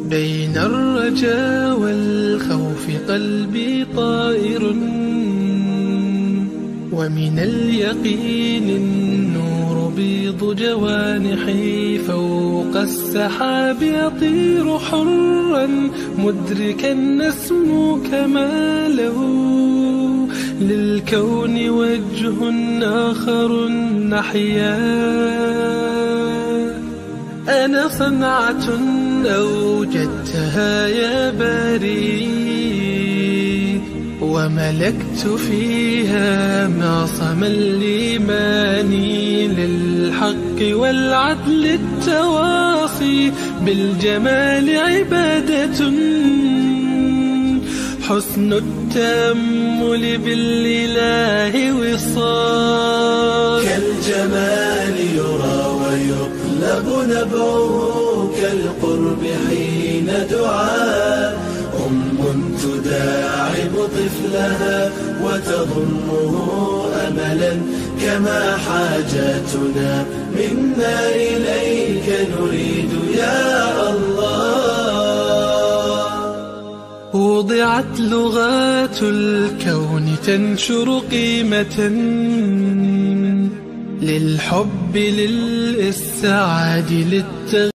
بين الرجاء والخوف قلبي طائر، ومن اليقين النور بيض جوانحي، فوق السحاب يطير حرا مدركا نسمو كماله، للكون وجه آخر نحيا. أنا صنعة أوجدتها يا باري، وملكت فيها معصم الإيمان، للحق والعدل التواصي، بالجمال عبادة، حسن التأمل بالإله وصال. كالجمال يرى ويقلب نبعه، كالقرب حين دعاء تداعب طفلها وتضمه أملا، كما حاجاتنا منا إليك نريد يا الله. وضعت لغات الكون تنشر قيمة للحب للإسعاد للتغيير.